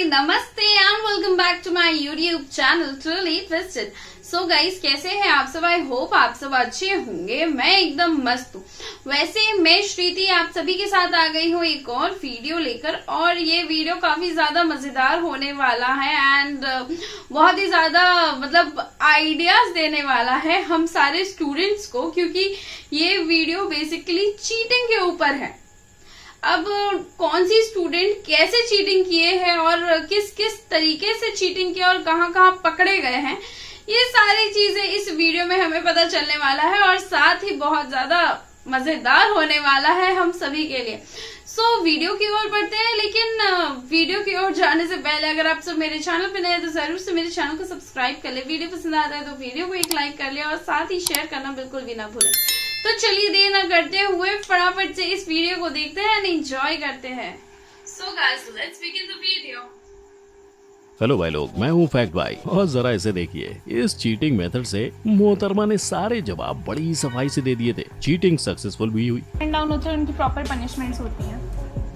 नमस्ते and welcome back to my YouTube channel truly twisted. So guys, कैसे हैं आप सब? आई होप आप सब अच्छे होंगे। मैं एकदम मस्त हूँ। वैसे मैं श्रीति आप सभी के साथ आ गई हूँ एक और वीडियो लेकर, और ये वीडियो काफी ज्यादा मजेदार होने वाला है एंड बहुत ही ज्यादा आइडियाज देने वाला है हम सारे स्टूडेंट्स को, क्योंकि ये वीडियो बेसिकली चीटिंग के ऊपर है। अब कौन सी स्टूडेंट कैसे चीटिंग किए हैं और किस किस तरीके से चीटिंग किया और कहाँ कहाँ पकड़े गए हैं, ये सारी चीजें इस वीडियो में हमें पता चलने वाला है और साथ ही बहुत ज्यादा मजेदार होने वाला है हम सभी के लिए। सो वीडियो की ओर बढ़ते हैं, लेकिन वीडियो की ओर जाने से पहले अगर आप सब मेरे चैनल पे नए हैं तो जरूर से मेरे चैनल को सब्सक्राइब कर ले। वीडियो पसंद आता है तो वीडियो को एक लाइक कर ले और साथ ही शेयर करना बिल्कुल भी ना भूलें। तो चलिए देर न करते हुए फटाफट से इस वीडियो को देखते हैं एंड एंजॉय करते हैं। So guys, let's begin the video. Hello भाई लोग, मैं हूँ फैक्ट भाई, और जरा इसे देखिए। इस चीटिंग मेथड से मोहतरमा ने सारे जवाब बड़ी सफाई से दे दिए थे। चीटिंग सक्सेसफुल भी हुई। डाउन होते हैं, उनकी प्रॉपर पनिशमेंट्स होती हैं।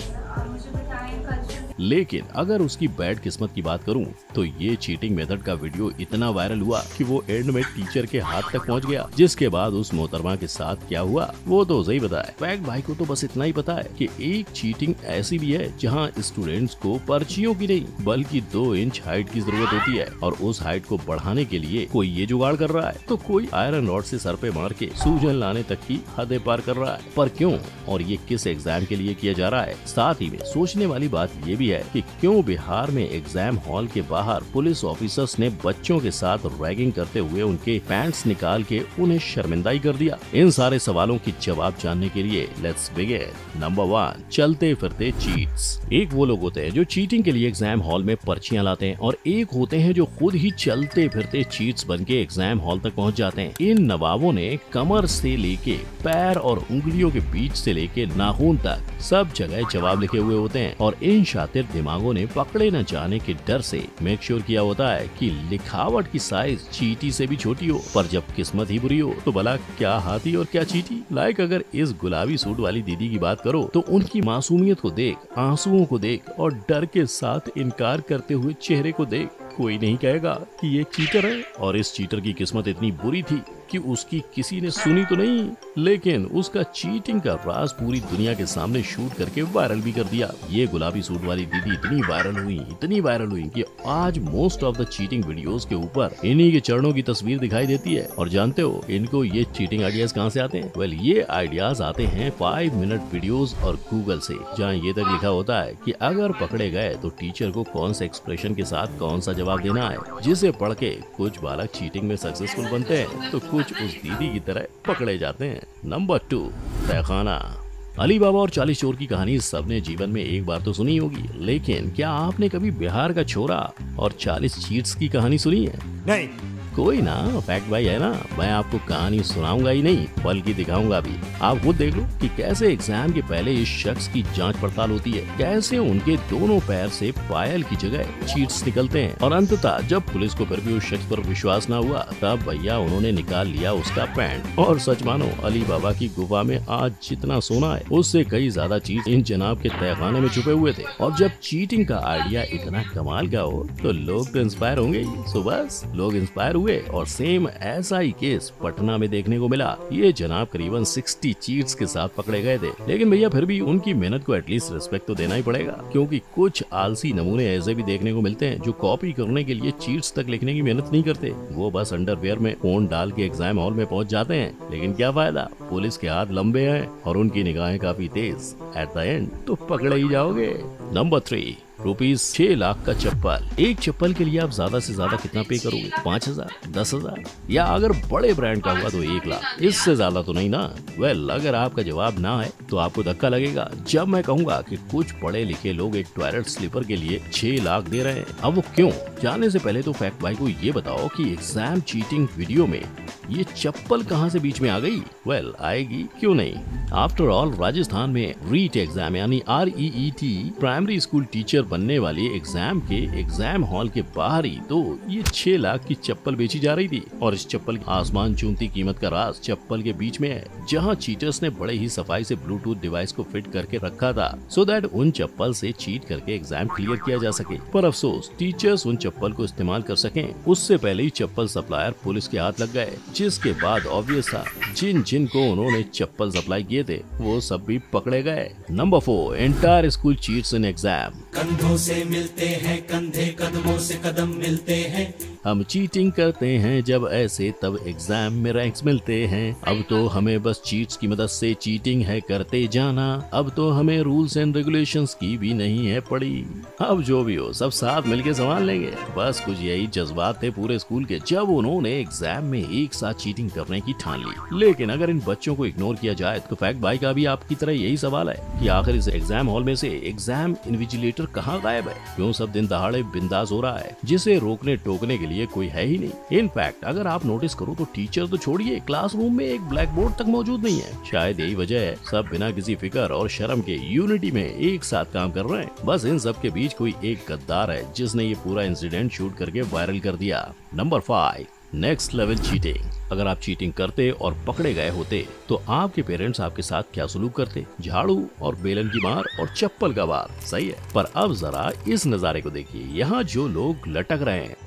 लेकिन अगर उसकी बैड किस्मत की बात करूं तो ये चीटिंग मेथड का वीडियो इतना वायरल हुआ कि वो एंड में टीचर के हाथ तक पहुंच गया। जिसके बाद उस मोहतरमा के साथ क्या हुआ वो तो सही पता है। फैक्ट भाई को तो बस इतना ही पता है कि एक चीटिंग ऐसी भी है जहां स्टूडेंट्स को पर्चियों की नहीं बल्कि 2 इंच हाइट की जरूरत होती है, और उस हाइट को बढ़ाने के लिए कोई ये जुगाड़ कर रहा है तो कोई आयरन रॉड से सर पे मार के सूजन लाने तक की हदें पार कर रहा है। पर क्यों और ये किस एग्जाम के लिए किया जा रहा है? साथ ही में सोचने वाली बात ये भी है कि क्यों बिहार में एग्जाम हॉल के बाहर पुलिस ऑफिसर्स ने बच्चों के साथ रैगिंग करते हुए उनके पैंट्स निकाल के उन्हें शर्मिंदा कर दिया। इन सारे सवालों की जवाब जानने के लिए लेट्स बिगिन। नंबर 1, चलते फिरते चीट्स। एक वो लोग होते हैं जो चीटिंग के लिए एग्जाम हॉल में पर्चियां लाते हैं, और एक होते हैं जो खुद ही चलते फिरते चीट्स बन के एग्जाम हॉल तक पहुंच जाते हैं। इन नवाबों ने कमर से लेके पैर और उंगलियों के बीच से लेके नाखून तक सब जगह जवाब लिखे हुए होते हैं, और इन शातिर दिमागों ने पकड़े न जाने के डर से मेक श्योर किया होता है कि लिखावट की साइज चीटी से भी छोटी हो। पर जब किस्मत ही बुरी हो तो भला क्या हाथी और क्या चीटी। लाइक अगर इस गुलाबी सूट वाली दीदी की बात करो तो उनकी मासूमियत को देख, आंसुओं को देख और डर के साथ इनकार करते हुए चेहरे को देख, कोई नहीं कहेगा कि ये चीटर है। और इस चीटर की किस्मत इतनी बुरी थी कि उसकी किसी ने सुनी तो नहीं, लेकिन उसका चीटिंग का राज पूरी दुनिया के सामने शूट करके वायरल भी कर दिया। ये गुलाबी सूट वाली दीदी इतनी वायरल हुई कि आज most of the cheating videos के ऊपर इन्हीं के चरणों की तस्वीर दिखाई देती है। और जानते हो इनको ये चीटिंग आइडियाज कहाँ से आते हैं? वेल, ये आइडियाज आते हैं 5 मिनट वीडियोस और गूगल से, जहाँ ये तक लिखा होता है कि अगर पकड़े गए तो टीचर को कौन से एक्सप्रेशन के साथ कौन सा जवाब देना है, जिसे पढ़ के कुछ बालक चीटिंग में सक्सेसफुल बनते हैं तो कुछ उस दीदी की तरह पकड़े जाते हैं। नंबर 2, तहखाना। अली बाबा और 40 चोर की कहानी सबने जीवन में एक बार तो सुनी होगी, लेकिन क्या आपने कभी बिहार का छोरा और 40 चीट्स की कहानी सुनी है? नहीं। कोई ना, फैक्ट भाई है ना, मैं आपको कहानी सुनाऊंगा ही नहीं बल्कि दिखाऊंगा भी। आप खुद देख लो कि कैसे एग्जाम के पहले इस शख्स की जांच पड़ताल होती है, कैसे उनके दोनों पैर से पायल की जगह चीट्स निकलते हैं, और अंततः जब पुलिस को फिर भी उस शख्स पर विश्वास न हुआ तब भैया उन्होंने निकाल लिया उसका पैंट। और सच मानो, अली बाबा की गुफा में आज जितना सोना है उससे कई ज्यादा चीज इन जनाब के तहखाने में छुपे हुए थे। और जब चीटिंग का आइडिया इतना कमाल का हो तो लोग तो इंस्पायर होंगे। सो बस लोग इंस्पायर हुए और सेम ऐसा ही केस पटना में देखने को मिला। ये जनाब करीबन 60 चीट्स के साथ पकड़े गए थे, लेकिन भैया फिर भी उनकी मेहनत को एटलीस्ट रिस्पेक्ट तो देना ही पड़ेगा, क्योंकि कुछ आलसी नमूने ऐसे भी देखने को मिलते हैं जो कॉपी करने के लिए चीट्स तक लिखने की मेहनत नहीं करते। वो बस अंडरवियर में फोन डाल के एग्जाम हॉल में पहुंच जाते हैं, लेकिन क्या फायदा, पुलिस के हाथ लंबे हैं और उनकी निगाहें काफी तेज। एट द एंड तो पकड़े ही जाओगे। नंबर 3, ₹6 लाख का चप्पल। एक चप्पल के लिए आप ज्यादा से ज्यादा कितना पे करोगे? 5,000, 10,000, या अगर बड़े ब्रांड का हुआ तो 1 लाख। इससे ज्यादा तो नहीं ना। वेल, अगर आपका जवाब ना है तो आपको धक्का लगेगा जब मैं कहूंगा कि कुछ पढ़े लिखे लोग एक टॉयलेट स्लीपर के लिए 6 लाख दे रहे हैं। अब वो क्यों? जानने से पहले तो फैक्ट भाई को ये बताओ कि एग्जाम चीटिंग वीडियो में ये चप्पल कहाँ से बीच में आ गई? वेल, आएगी क्यों नहीं। आफ्टर ऑल राजस्थान में रीट एग्जाम यानी REET प्राइमरी स्कूल टीचर बनने वाली एग्जाम के एग्जाम हॉल के बाहर ही तो ये 6 लाख की चप्पल बेची जा रही थी। और इस चप्पल की आसमान चूमती कीमत का राज चप्पल के बीच में है, जहाँ चीटर्स ने बड़े ही सफाई से ब्लू ब्लूटूथ डिवाइस को फिट करके रखा था सो दैट उन चप्पल से चीट करके एग्जाम क्लियर किया जा सके। पर अफसोस टीचर्स उन चप्पल को इस्तेमाल कर सकें उससे पहले ही चप्पल सप्लायर पुलिस के हाथ लग गए, जिसके बाद ऑब्वियस था जिन जिन को उन्होंने चप्पल सप्लाई किए थे वो सब भी पकड़े गए। Number 4, entire school cheats in exam. कंधों से मिलते हैं कंधे, कदमों से कदम मिलते हैं। हम चीटिंग करते हैं जब ऐसे तब एग्जाम में रैंक्स मिलते हैं। अब तो हमें बस चीट्स की मदद से चीटिंग है करते जाना, अब तो हमें रूल्स एंड रेगुलेशंस की भी नहीं है पड़ी। अब जो भी हो सब साथ मिलके संभाल लेंगे। बस कुछ यही जज्बात थे पूरे स्कूल के जब उन्होंने एग्जाम में एक साथ चीटिंग करने की ठान ली। लेकिन अगर इन बच्चों को इग्नोर किया जाए तो फैक्ट भाई का भी आपकी तरह यही सवाल है कि आखिर इस एग्जाम हॉल में से एग्जाम इन्विजिलेटर कहाँ गायब है? क्यों सब दिन दहाड़े बिंदास हो रहा है जिसे रोकने टोकने के लिए कोई है ही नहीं। इनफैक्ट अगर आप नोटिस करो तो टीचर तो छोड़िए क्लासरूम में एक ब्लैक बोर्ड तक मौजूद नहीं है। शायद यही वजह है सब बिना किसी फिक्र और शर्म के यूनिटी में एक साथ काम कर रहे हैं। बस इन सब के बीच कोई एक गद्दार है जिसने ये पूरा इंसिडेंट शूट करके वायरल कर दिया। Number 5, next level cheating. अगर आप चीटिंग करते और पकड़े गए होते तो आपके पेरेंट्स आपके साथ क्या सलूक करते? झाड़ू और बेलन की मार और चप्पल का वार, सही है। पर अब जरा इस नजारे को देखिए, यहाँ जो लोग लटक रहे हैं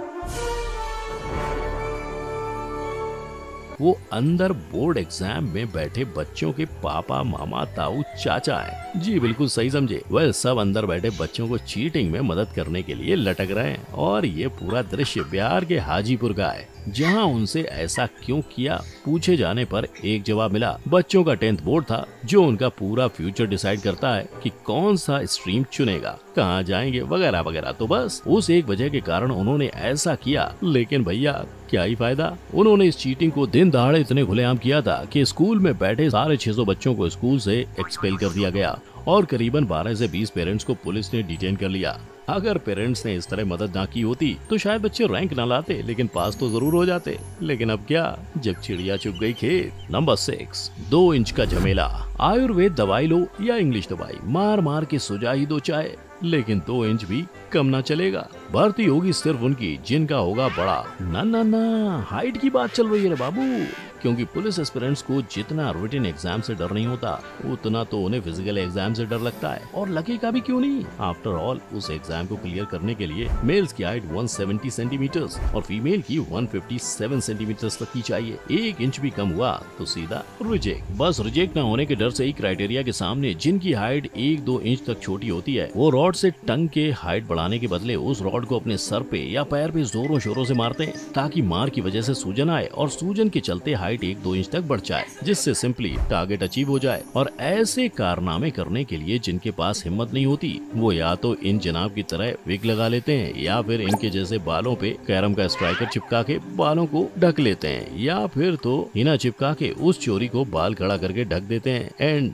वो अंदर बोर्ड एग्जाम में बैठे बच्चों के पापा मामा ताऊ चाचा हैं। जी बिल्कुल सही समझे। वह सब अंदर बैठे बच्चों को चीटिंग में मदद करने के लिए लटक रहे हैं। और ये पूरा दृश्य बिहार के हाजीपुर का है जहां उनसे ऐसा क्यों किया पूछे जाने पर एक जवाब मिला। बच्चों का 10th बोर्ड था जो उनका पूरा फ्यूचर डिसाइड करता है कि कौन सा स्ट्रीम चुनेगा, कहाँ जाएंगे वगैरह वगैरह। तो बस उस एक वजह के कारण उन्होंने ऐसा किया। लेकिन भैया क्या ही फायदा, उन्होंने इस चीटिंग को दिन दहाड़े इतने खुलेआम किया था कि स्कूल में बैठे 650 बच्चों को स्कूल से एक्सपेल कर दिया गया और करीबन 12 से 20 पेरेंट्स को पुलिस ने डिटेन कर लिया। अगर पेरेंट्स ने इस तरह मदद ना की होती तो शायद बच्चे रैंक ना लाते लेकिन पास तो जरूर हो जाते। लेकिन अब क्या, जब चिड़िया चुग गई खेत। नंबर 6, 2 इंच का झमेला। आयुर्वेद दवाई लो या इंग्लिश दवाई, मार मार के सुझा ही दो चाहे, लेकिन 2 इंच भी कम ना चलेगा। भर्ती होगी सिर्फ उनकी जिनका होगा बड़ा। ना ना ना, हाइट की बात चल रही है रे बाबू। क्योंकि पुलिस एस्पिरेंट्स को जितना रिटन एग्जाम से डर नहीं होता उतना तो उन्हें फिजिकल एग्जाम से डर लगता है। और लगेगा भी क्यों नहीं। आफ्टर ऑल उस एग्जाम को क्लियर करने के लिए मेल्स की हाइट 170 सेंटीमीटर्स और फीमेल की 157 सेंटीमीटर्स तक की चाहिए। 1 इंच भी कम हुआ तो सीधा रिजेक्ट। बस रिजेक्ट न होने के डर से ही क्राइटेरिया के सामने जिनकी हाइट 1-2 इंच तक छोटी होती है वो रॉड से टंग के हाइट बढ़ाने के बदले उस रॉड को अपने सर पे या पैर पे जोरों शोरों से मारते हैं ताकि मार की वजह से सूजन आए और सूजन के चलते हाइट 1-2 इंच तक बढ़ जाए, जिससे सिंपली टारगेट अचीव हो जाए। और ऐसे कारनामे करने के लिए जिनके पास हिम्मत नहीं होती वो या तो इन जनाब की तरह विग लगा लेते हैं या फिर इनके जैसे बालों पे कैरम का स्ट्राइकर चिपका के बालों को ढक लेते हैं या फिर तो हिना चिपका के उस चोरी को बाल खड़ा करके ढक देते हैं। एंड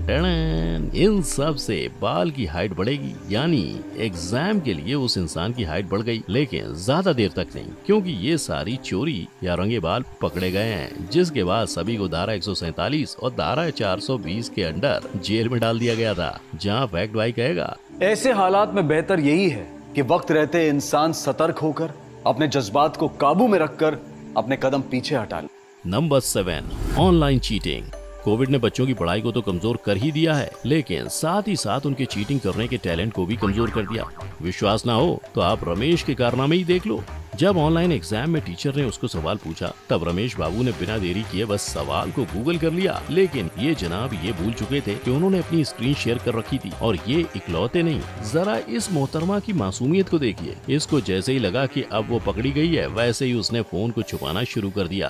टन इन सब से बाल की हाइट बढ़ेगी, यानी एग्जाम के लिए उस इंसान की हाइट बढ़ गई, लेकिन ज्यादा देर तक नहीं, क्योंकि ये सारी चोरी या रंगे बाल पकड़े गए हैं। जिसके बाद सभी को धारा 147 और धारा 420 के अंडर जेल में डाल दिया गया था, जहां फैक्ट भाई कहेगा ऐसे हालात में बेहतर यही है कि वक्त रहते इंसान सतर्क होकर अपने जज्बात को काबू में रखकर अपने कदम पीछे हटा ले। Number 7, online cheating. कोविड ने बच्चों की पढ़ाई को तो कमजोर कर ही दिया है, लेकिन साथ ही साथ उनके चीटिंग करने के टैलेंट को भी कमजोर कर दिया। विश्वास ना हो तो आप रमेश के कारनामे ही देख लो। जब ऑनलाइन एग्जाम में टीचर ने उसको सवाल पूछा तब रमेश बाबू ने बिना देरी किए बस सवाल को गूगल कर लिया। लेकिन ये जनाब ये भूल चुके थे कि उन्होंने अपनी स्क्रीन शेयर कर रखी थी। और ये इकलौते नहीं, जरा इस मोहतरमा की मासूमियत को देखिए। इसको जैसे ही लगा कि अब वो पकड़ी गई है वैसे ही उसने फोन को छुपाना शुरू कर दिया।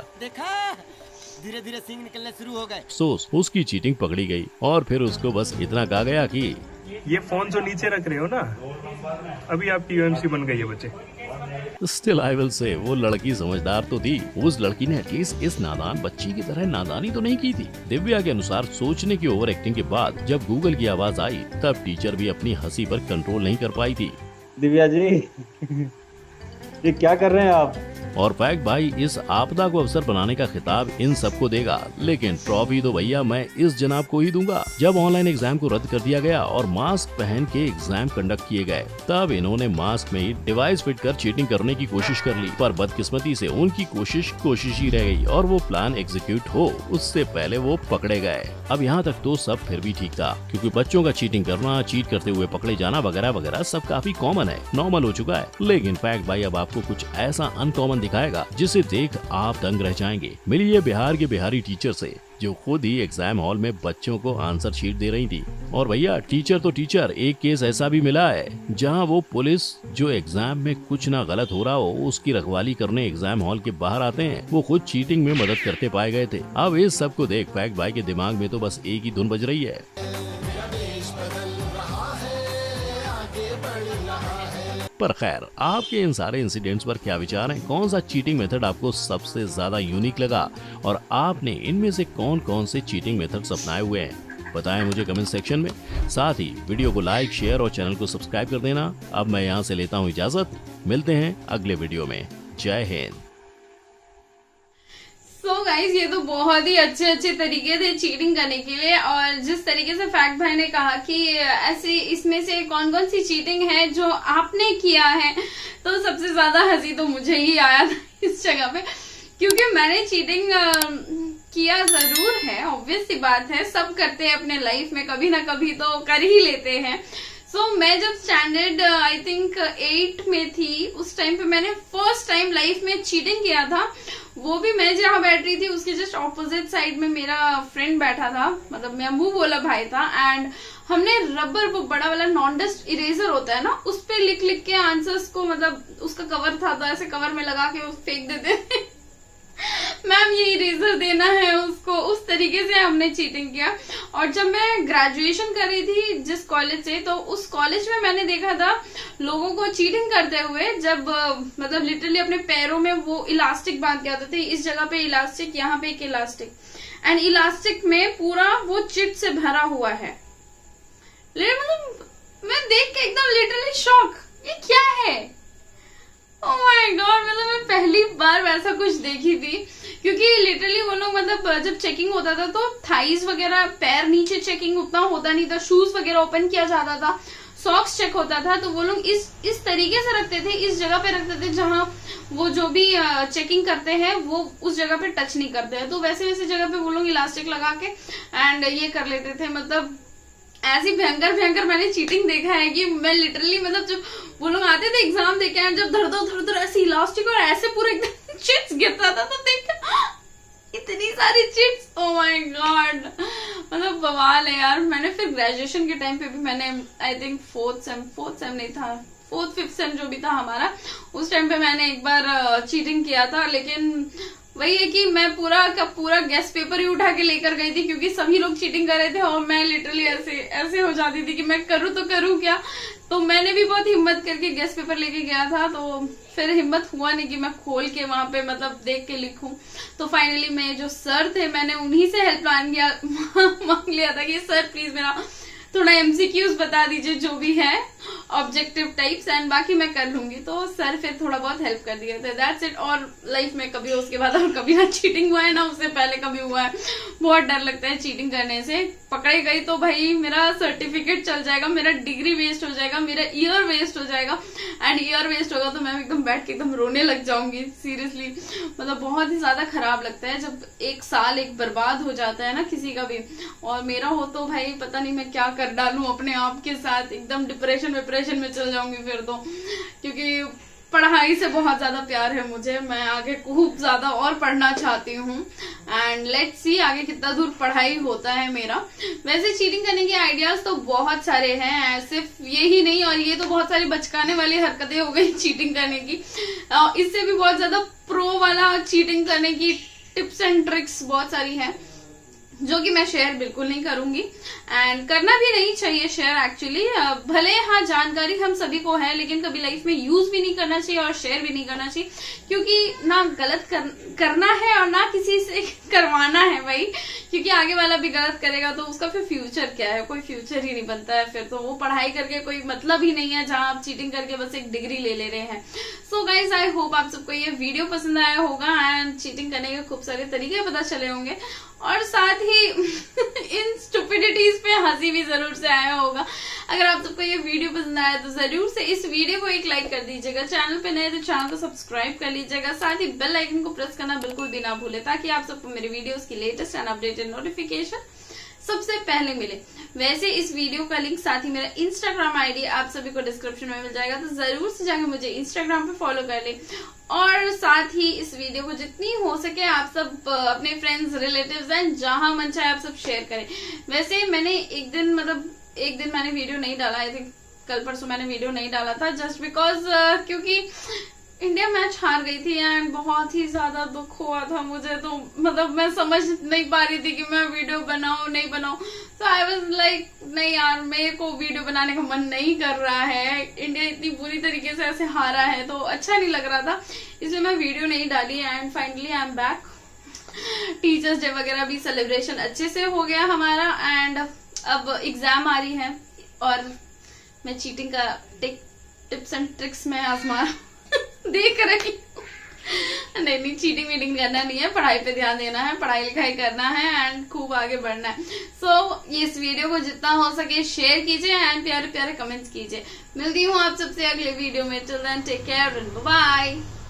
धीरे धीरे सींग निकलने शुरू हो गए। अफसोस उसकी चीटिंग पकड़ी गई और फिर उसको बस इतना कहा गया कि ये फोन जो नीचे रख रहे हो ना, अभी आपकी यूएमसी बन गई है बच्चे। स्टिल आई विल से वो लड़की समझदार तो थी। उस लड़की ने एटलीस्ट इस नादान बच्ची की तरह नादानी तो नहीं की थी। दिव्या के अनुसार सोचने की ओवर एक्टिंग के बाद जब गूगल की आवाज आई तब टीचर भी अपनी हंसी पर कंट्रोल नहीं कर पाई थी। दिव्या जी ये क्या कर रहे हैं आप? और फैक्ट भाई इस आपदा को अवसर बनाने का खिताब इन सबको देगा, लेकिन ट्रॉफी तो भैया मैं इस जनाब को ही दूंगा। जब ऑनलाइन एग्जाम को रद्द कर दिया गया और मास्क पहन के एग्जाम कंडक्ट किए गए, तब इन्होंने मास्क में ही डिवाइस फिट कर चीटिंग करने की कोशिश कर ली, पर बदकिस्मती से उनकी कोशिश ही रह गई और वो प्लान एग्जीक्यूट हो उससे पहले वो पकड़े गए। अब यहाँ तक तो सब फिर भी ठीक था, क्योंकि बच्चों का चीटिंग करना, चीट करते हुए पकड़े जाना वगैरह वगैरह सब काफी कॉमन है, नॉर्मल हो चुका है। लेकिन फैक्ट भाई अब आपको कुछ ऐसा अनकॉमन दिखाएगा जिसे देख आप दंग रह जाएंगे। मिलिए बिहार के बिहारी टीचर से, जो खुद ही एग्जाम हॉल में बच्चों को आंसर शीट दे रही थी। और भैया टीचर तो टीचर, एक केस ऐसा भी मिला है जहां वो पुलिस जो एग्जाम में कुछ ना गलत हो रहा हो उसकी रखवाली करने एग्जाम हॉल के बाहर आते हैं, वो खुद चीटिंग में मदद करते पाए गए थे। अब इस सब को देख फैक्ट भाई के दिमाग में तो बस एक ही धुन बज रही है। पर खैर, आपके इन सारे इंसिडेंट्स पर क्या विचार हैं? कौन सा चीटिंग मेथड आपको सबसे ज्यादा यूनिक लगा और आपने इनमें से कौन कौन से चीटिंग मेथड्स अपनाए हुए हैं? बताएं मुझे कमेंट सेक्शन में। साथ ही वीडियो को लाइक, शेयर और चैनल को सब्सक्राइब कर देना। अब मैं यहाँ से लेता हूँ इजाजत, मिलते हैं अगले वीडियो में। जय हिंद। सो गाइज, ये तो बहुत ही अच्छे तरीके थे चीटिंग करने के लिए। और जिस तरीके से फैक्ट भाई ने कहा कि ऐसे इसमें से कौन कौन सी चीटिंग है जो आपने किया है, तो सबसे ज्यादा हंसी तो मुझे ही आया था इस जगह पे, क्योंकि मैंने चीटिंग किया जरूर है, ऑब्वियस सी बात है, सब करते हैं अपने लाइफ में, कभी ना कभी तो कर ही लेते हैं। मैं जब स्टैंडर्ड आई थिंक 8 में थी, उस टाइम पे मैंने फर्स्ट टाइम लाइफ में चीटिंग किया था। वो भी मैं जहाँ बैठ रही थी उसके जस्ट ऑपोजिट साइड में मेरा फ्रेंड बैठा था, मतलब मेरा मुंह बोला भाई था, एंड हमने रबर, वो बड़ा वाला नॉन डस्ट इरेजर होता है ना, उस पे लिख के आंसर्स को, मतलब उसका कवर था तो ऐसे कवर में लगा के फेंक देते थे मैम ये इरेजर देना है उसको, उस तरीके से हमने चीटिंग किया। और जब मैं ग्रेजुएशन कर रही थी जिस कॉलेज से, तो उस कॉलेज में मैंने देखा था लोगों को चीटिंग करते हुए, जब मतलब लिटरली अपने पैरों में वो इलास्टिक बांध के आते थे, इस जगह पे इलास्टिक, यहाँ पे एक इलास्टिक, एंड इलास्टिक में पूरा वो चिट से भरा हुआ है। मतलब मैं देख के एकदम लिटरली शॉक, ये क्या है? ओह माय गॉड, मतलब मैं पहली बार वैसा कुछ देखी थी, क्योंकि लिटरली वो लोग, मतलब जब चेकिंग होता था तो थाइज वगैरह, पैर नीचे चेकिंग उतना होता नहीं था, शूज वगैरह ओपन किया जाता था, सॉक्स चेक होता था, तो वो लोग इस तरीके से रखते थे, इस जगह पे रखते थे जहां वो जो भी चेकिंग करते हैं वो उस जगह पे टच नहीं करते हैं, तो वैसे जगह पे वो लोग इलास्टिक लगा के एंड ये कर लेते थे। मतलब ऐसी भयंकर मैंने चीटिंग देखा है कि मैं लिटरली, मतलब जब वो लोग आते थे एग्जाम देके, जब धर ऐसे इलास्टिक और ऐसे पूरे एकदम चिट्स गिरता था, तो देख इतनी सारी चिट्स, ओ माय गॉड, मतलब बवाल है यार। मैंने फिर ग्रेजुएशन के टाइम पे भी मैंने आई थिंक फोर्थ सेम नहीं था, 4th-5th सेम जो भी था हमारा, उस टाइम पे मैंने एक बार चीटिंग किया था। लेकिन वही है कि मैं पूरा गेस्ट पेपर ही उठा के लेकर गई थी, क्योंकि सभी लोग चीटिंग कर रहे थे और मैं लिटरली ऐसे हो जाती थी कि मैं करूँ तो करूँ क्या। तो मैंने भी बहुत हिम्मत करके गेस्ट पेपर लेके गया था, तो फिर हिम्मत हुआ नहीं कि मैं खोल के वहां पे मतलब देख के लिखूं। तो फाइनली मैं जो सर थे, मैंने उन्हीं से हेल्प मांग लिया था कि सर प्लीज मेरा थोड़ा MCQs बता दीजिए जो भी है ऑब्जेक्टिव टाइप्स, एंड बाकी मैं कर लूंगी। तो सर फिर थोड़ा बहुत हेल्प कर दिया था, दैट्स इट। और लाइफ में कभी उसके बाद और कभी ना चीटिंग हुआ है ना उससे पहले कभी हुआ है। बहुत डर लगता है चीटिंग करने से, पकड़े गई तो भाई मेरा सर्टिफिकेट चल जाएगा, मेरा डिग्री वेस्ट हो जाएगा, मेरा ईयर वेस्ट हो जाएगा, एंड ईयर वेस्ट होगा तो मैं एकदम बैठ के एकदम रोने लग जाऊंगी सीरियसली। मतलब बहुत ही ज्यादा खराब लगता है जब एक साल एक बर्बाद हो जाता है ना किसी का भी, और मेरा हो तो भाई पता नहीं मैं क्या कर डालूं अपने आप के साथ, एकदम डिप्रेशन में चल जाऊंगी फिर तो। क्योंकि पढ़ाई से बहुत ज्यादा प्यार है मुझे, मैं आगे खूब ज्यादा और पढ़ना चाहती हूँ, एंड लेट्स सी आगे कितना दूर पढ़ाई होता है मेरा। वैसे चीटिंग करने के आइडियाज तो बहुत सारे हैं, सिर्फ ये ही नहीं, और ये तो बहुत सारी बचकाने वाली हरकतें हो गई चीटिंग करने की। इससे भी बहुत ज्यादा प्रो वाला चीटिंग करने की टिप्स एंड ट्रिक्स बहुत सारी हैं। जो कि मैं शेयर बिल्कुल नहीं करूंगी एंड करना भी नहीं चाहिए शेयर एक्चुअली। भले हाँ जानकारी हम सभी को है, लेकिन कभी लाइफ में यूज भी नहीं करना चाहिए और शेयर भी नहीं करना चाहिए, क्योंकि ना गलत करना है और ना किसी से करवाना है भाई, क्योंकि आगे वाला भी गलत करेगा तो उसका फिर फ्यूचर क्या है, कोई फ्यूचर ही नहीं बनता है। फिर तो वो पढ़ाई करके कोई मतलब ही नहीं है, जहां आप चीटिंग करके बस एक डिग्री ले रहे हैं। सो गाइज आई होप आप सबको ये वीडियो पसंद आया होगा एंड चीटिंग करने के खूब सारे तरीके पता चले होंगे, और साथ ही इन स्टुपिडिटीज पे हंसी भी जरूर से आया होगा। अगर आप सबको ये वीडियो पसंद आया तो जरूर से इस वीडियो को एक लाइक कर दीजिएगा, चैनल पे नए तो चैनल को सब्सक्राइब कर लीजिएगा, साथ ही बेल आइकन को प्रेस करना बिल्कुल भी ना भूले, ताकि आप सबको मेरे वीडियोस की लेटेस्ट एंड अपडेटेड नोटिफिकेशन सबसे पहले मिले। वैसे इस वीडियो का लिंक साथ ही मेरा इंस्टाग्राम आईडी आप सभी को डिस्क्रिप्शन में मिल जाएगा, तो जरूर से जाकर मुझे इंस्टाग्राम पे फॉलो कर ले, और साथ ही इस वीडियो को जितनी हो सके आप सब अपने फ्रेंड्स, रिलेटिव्स एंड जहां मन चाहे आप सब शेयर करें। वैसे मैंने एक दिन मैंने वीडियो नहीं डाला, आई थिंक कल परसों मैंने वीडियो नहीं डाला था, जस्ट बिकॉज क्योंकि इंडिया मैच हार गई थी एंड बहुत ही ज्यादा दुख हुआ था मुझे, तो मतलब मैं समझ नहीं पा रही थी कि मैं वीडियो बनाऊं नहीं बनाऊं। तो आई वाज लाइक नहीं यार, मेरे को वीडियो बनाने का मन नहीं कर रहा है, इंडिया इतनी बुरी तरीके से ऐसे हारा है तो अच्छा नहीं लग रहा था, इसलिए मैं वीडियो नहीं डाली। And finally I am back. Teachers day वगैरह भी सेलिब्रेशन अच्छे से हो गया हमारा एंड अब एग्जाम आ रही है और मैं चीटिंग का टिप्स एंड ट्रिक्स में आजमा देख रही नहीं, चीटिंग वीटिंग करना नहीं है, पढ़ाई पे ध्यान देना है, पढ़ाई लिखाई करना है एंड खूब आगे बढ़ना है। सो इस वीडियो को जितना हो सके शेयर कीजिए एंड प्यारे प्यारे कमेंट्स कीजिए। मिलती हूँ आप सबसे अगले वीडियो में, till then take care and bye.